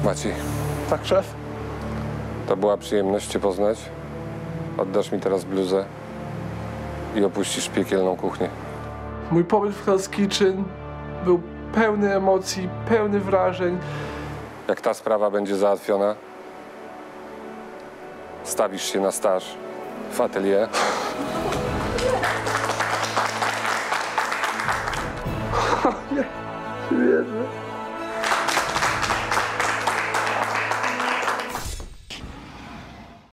Maciej, Tak, szef? to była przyjemność Cię poznać. Oddasz mi teraz bluzę i opuścisz piekielną kuchnię. Mój pobyt w Hell's Kitchen był pełny emocji, pełny wrażeń. Jak ta sprawa będzie załatwiona, stawisz się na staż w atelier. Nie wierzę.